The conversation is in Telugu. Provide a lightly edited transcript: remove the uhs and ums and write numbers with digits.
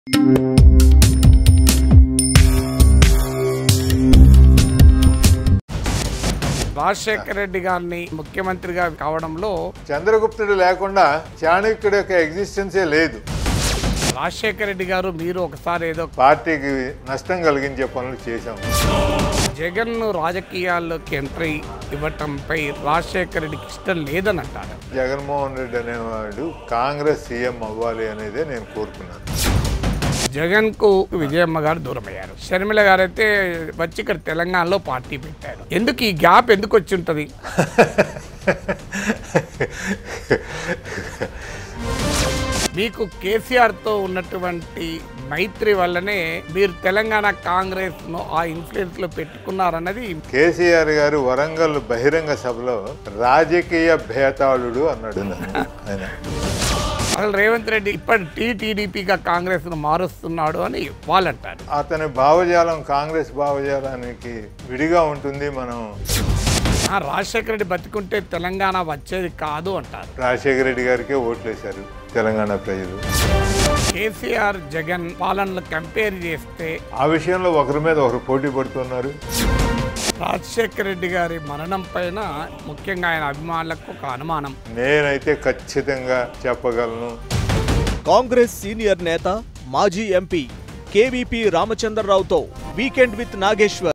రాజశేఖర రెడ్డి గారిని ముఖ్యమంత్రిగా కావడంలో చంద్రగుప్తుడు లేకుండా చాణక్యుడి యొక్క ఎగ్జిస్టెన్సే లేదు. రాజశేఖర రెడ్డి గారు మీరు ఒకసారి ఏదో పార్టీకి నష్టం కలిగించే పనులు చేశాము. జగన్ రాజకీయాల్లోకి ఎంట్రీ ఇవ్వటంపై రాజశేఖర రెడ్డికి ఇష్టం లేదని అంటారు. జగన్మోహన్ రెడ్డి అనేవాడు కాంగ్రెస్ సీఎం అవ్వాలి అనేదే నేను కోరుకున్నాను. జగన్ కు విజయమ్మ గారు దూరమయ్యారు. షర్మిల గారు అయితే వచ్చి ఇక్కడ తెలంగాణలో పార్టీ పెట్టారు. ఎందుకు ఈ గ్యాప్ ఎందుకు వచ్చి ఉంటుంది? మీకు కేసీఆర్ తో ఉన్నటువంటి మైత్రి వల్లనే మీరు తెలంగాణ కాంగ్రెస్ ను ఆ ఇన్ఫ్లుయెన్స్ లో పెట్టుకున్నారన్నది. కేసీఆర్ గారు వరంగల్ బహిరంగ సభలో రాజకీయ భేతాళుడు అన్నాడు ఆయన. అసలు రేవంత్ రెడ్డి ఇప్పటి టీడీపీగా కాంగ్రెస్ ను మారుస్తున్నాడు అని వాళ్ళు అంటారు. అతని భావజాలం కాంగ్రెస్ భావజాలానికి విడిగా ఉంటుంది. మనం రాజశేఖర రెడ్డి బతికుంటే తెలంగాణ వచ్చేది కాదు అంటారు. రాజశేఖర రెడ్డి గారికే ఓట్లేశారు తెలంగాణ ప్రజలు. కేసీఆర్ జగన్ పాలనలు కంపేర్ చేస్తే ఆ విషయంలో ఒకరి మీద ఒకరు పోటీ పడుతున్నారు. రాజశేఖర రెడ్డి గారి మరణం పైన ముఖ్యంగా ఆయన అభిమానులకు ఒక అనుమానం. నేనైతే ఖచ్చితంగా చెప్పగలను. కాంగ్రెస్ సీనియర్ నేత మాజీ ఎంపీ కేవీపీ రామచంద్రరావుతో వీకెండ్ విత్ నాగేశ్వర్.